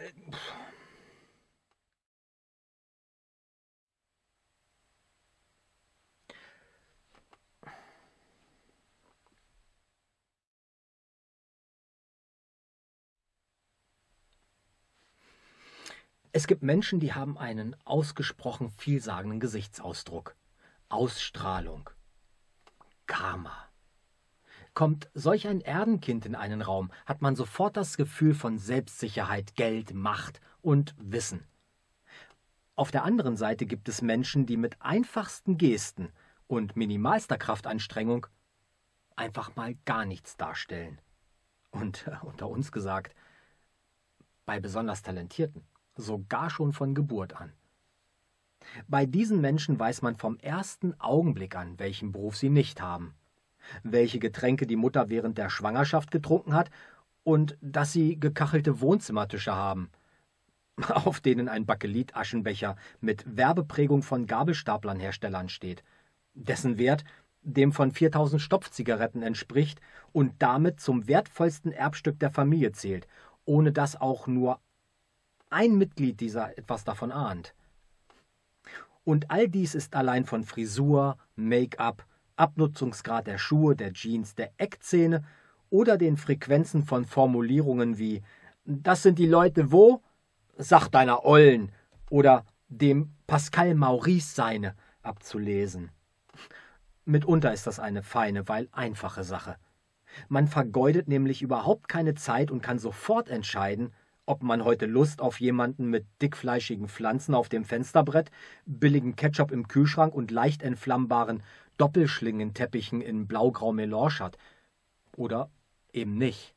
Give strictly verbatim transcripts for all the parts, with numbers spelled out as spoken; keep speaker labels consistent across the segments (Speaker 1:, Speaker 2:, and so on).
Speaker 1: Es gibt Menschen, die haben einen ausgesprochen vielsagenden Gesichtsausdruck, Ausstrahlung, Karma. Kommt solch ein Erdenkind in einen Raum, hat man sofort das Gefühl von Selbstsicherheit, Geld, Macht und Wissen. Auf der anderen Seite gibt es Menschen, die mit einfachsten Gesten und minimalster Kraftanstrengung einfach mal gar nichts darstellen. Und äh, unter uns gesagt, bei besonders Talentierten, sogar schon von Geburt an. Bei diesen Menschen weiß man vom ersten Augenblick an, welchen Beruf sie nicht haben, welche Getränke die Mutter während der Schwangerschaft getrunken hat und dass sie gekachelte Wohnzimmertische haben, auf denen ein Bakelit-Aschenbecher mit Werbeprägung von Gabelstaplern-Herstellern steht, dessen Wert dem von viertausend Stopfzigaretten entspricht und damit zum wertvollsten Erbstück der Familie zählt, ohne dass auch nur ein Mitglied dieser etwas davon ahnt. Und all dies ist allein von Frisur, Make-up, Abnutzungsgrad der Schuhe, der Jeans, der Eckzähne oder den Frequenzen von Formulierungen wie »Das sind die Leute wo? Sag deiner Ollen« oder dem Pascal Maurice seine abzulesen. Mitunter ist das eine feine, weil einfache Sache. Man vergeudet nämlich überhaupt keine Zeit und kann sofort entscheiden, ob man heute Lust auf jemanden mit dickfleischigen Pflanzen auf dem Fensterbrett, billigen Ketchup im Kühlschrank und leicht entflammbaren Doppelschlingenteppichen in blau-grau Melange hat. Oder eben nicht.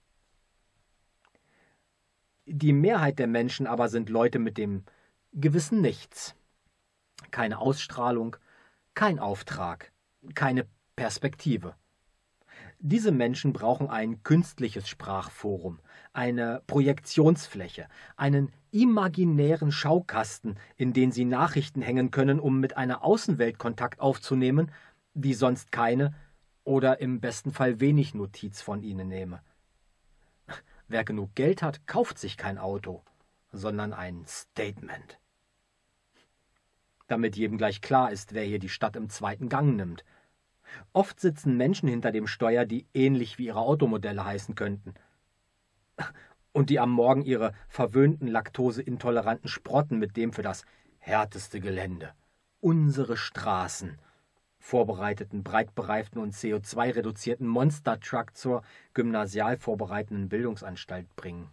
Speaker 1: Die Mehrheit der Menschen aber sind Leute mit dem gewissen Nichts. Keine Ausstrahlung, kein Auftrag, keine Perspektive. Diese Menschen brauchen ein künstliches Sprachforum, eine Projektionsfläche, einen imaginären Schaukasten, in den sie Nachrichten hängen können, um mit einer Außenwelt Kontakt aufzunehmen, die sonst keine oder im besten Fall wenig Notiz von ihnen nehme. Wer genug Geld hat, kauft sich kein Auto, sondern ein Statement. Damit jedem gleich klar ist, wer hier die Stadt im zweiten Gang nimmt. Oft sitzen Menschen hinter dem Steuer, die ähnlich wie ihre Automodelle heißen könnten. Und die am Morgen ihre verwöhnten, laktoseintoleranten Sprotten mit dem für das härteste Gelände, unsere Straßen, vorbereiteten, breitbereiften und C O zwei reduzierten Monster-Truck zur gymnasial vorbereitenden Bildungsanstalt bringen.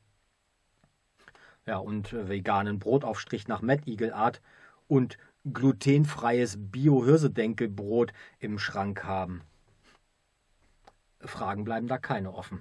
Speaker 1: Ja, und veganen Brotaufstrich nach Mad Eagle Art und glutenfreies Bio-Hirsedenkelbrot im Schrank haben. Fragen bleiben da keine offen.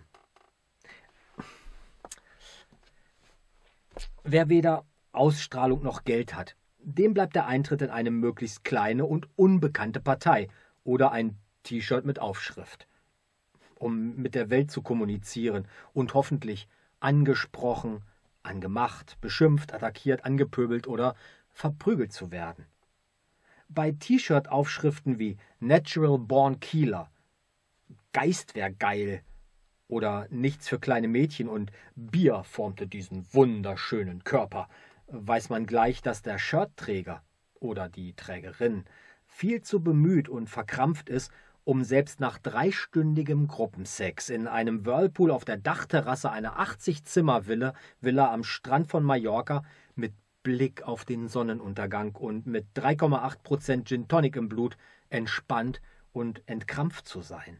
Speaker 1: Wer weder Ausstrahlung noch Geld hat, dem bleibt der Eintritt in eine möglichst kleine und unbekannte Partei oder ein T-Shirt mit Aufschrift, um mit der Welt zu kommunizieren und hoffentlich angesprochen, angemacht, beschimpft, attackiert, angepöbelt oder verprügelt zu werden. Bei T-Shirt-Aufschriften wie Natural Born Killer, Geist wär geil oder Nichts für kleine Mädchen und Bier formte diesen wunderschönen Körper, weiß man gleich, dass der Shirtträger oder die Trägerin viel zu bemüht und verkrampft ist, um selbst nach dreistündigem Gruppensex in einem Whirlpool auf der Dachterrasse einer achtzig-Zimmer-Villa Villa am Strand von Mallorca mit Blick auf den Sonnenuntergang und mit drei Komma acht Prozent Gin Tonic im Blut entspannt und entkrampft zu sein.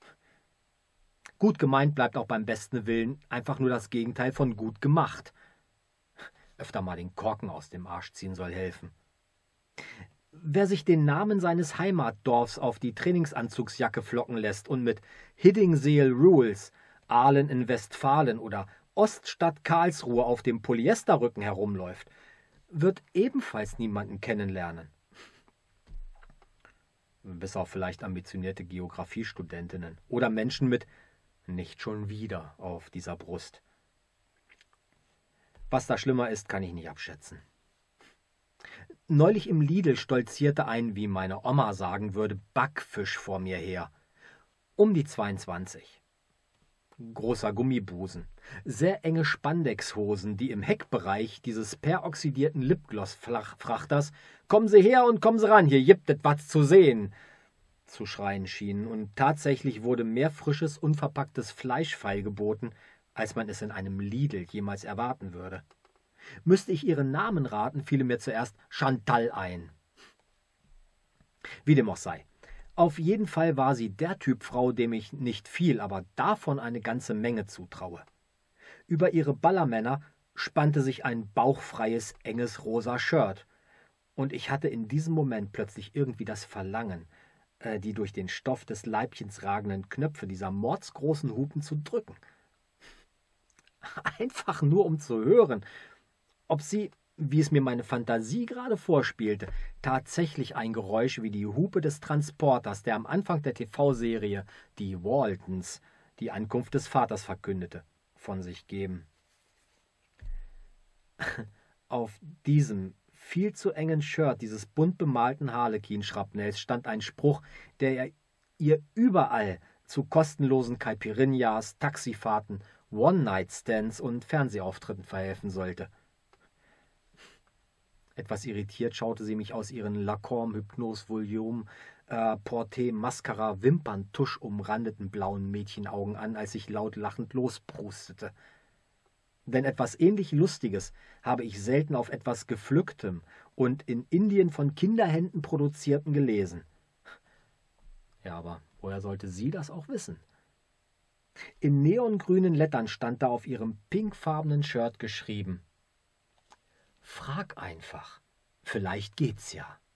Speaker 1: Gut gemeint bleibt auch beim besten Willen einfach nur das Gegenteil von gut gemacht. Öfter mal den Korken aus dem Arsch ziehen soll helfen. Wer sich den Namen seines Heimatdorfs auf die Trainingsanzugsjacke flocken lässt und mit Hiddingseel Rules, Aalen in Westfalen oder Oststadt Karlsruhe auf dem Polyesterrücken herumläuft, wird ebenfalls niemanden kennenlernen. Bis auf vielleicht ambitionierte Geografiestudentinnen oder Menschen mit »nicht schon wieder« auf dieser Brust. Was da schlimmer ist, kann ich nicht abschätzen. Neulich im Lidl stolzierte ein, wie meine Oma sagen würde, Backfisch vor mir her. Um die zweiundzwanzig. großer Gummibusen, sehr enge Spandexhosen, die im Heckbereich dieses peroxidierten Lipgloss-Frachters »Kommen Sie her und kommen Sie ran, hier gibt et was zu sehen«, zu schreien schienen, und tatsächlich wurde mehr frisches, unverpacktes Fleisch feilgeboten, als man es in einem Lidl jemals erwarten würde. Müsste ich ihren Namen raten, fiele mir zuerst Chantal ein. Wie dem auch sei. Auf jeden Fall war sie der Typ Frau, dem ich nicht viel, aber davon eine ganze Menge zutraue. Über ihre Ballermänner spannte sich ein bauchfreies, enges rosa Shirt, und ich hatte in diesem Moment plötzlich irgendwie das Verlangen, äh, die durch den Stoff des Leibchens ragenden Knöpfe dieser mordsgroßen Hupen zu drücken. Einfach nur, um zu hören, ob sie, wie es mir meine Fantasie gerade vorspielte, tatsächlich ein Geräusch wie die Hupe des Transporters, der am Anfang der T V-Serie Die Waltons die Ankunft des Vaters verkündete, von sich geben. Auf diesem viel zu engen Shirt dieses bunt bemalten Harlequin-Schrapnells stand ein Spruch, der ihr überall zu kostenlosen Caipirinhas, Taxifahrten, One-Night-Stands und Fernsehauftritten verhelfen sollte. Etwas irritiert schaute sie mich aus ihren Lacombe, Hypnose, Volume, äh, Porté, Mascara, Wimperntusch umrandeten blauen Mädchenaugen an, als ich laut lachend losprustete. Denn etwas ähnlich Lustiges habe ich selten auf etwas Gepflücktem und in Indien von Kinderhänden produzierten gelesen. Ja, aber woher sollte sie das auch wissen? In neongrünen Lettern stand da auf ihrem pinkfarbenen Shirt geschrieben: »Frag einfach, vielleicht geht's ja.«